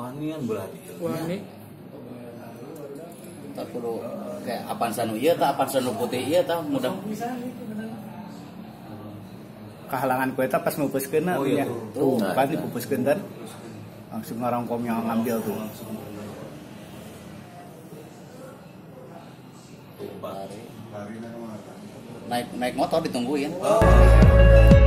wanian berarti. Wani. Tak perlu kayak apaan sanu ieu tah apaan sanu putih ieu tah mudah. Kehalangan ku eta pas mupuskeunna Oh, iya, nya. tuh. Tuh, kan dipupuskeun teh. Langsung ngarongkom yang ngambil tuh. Naik motor ditungguin. Oh.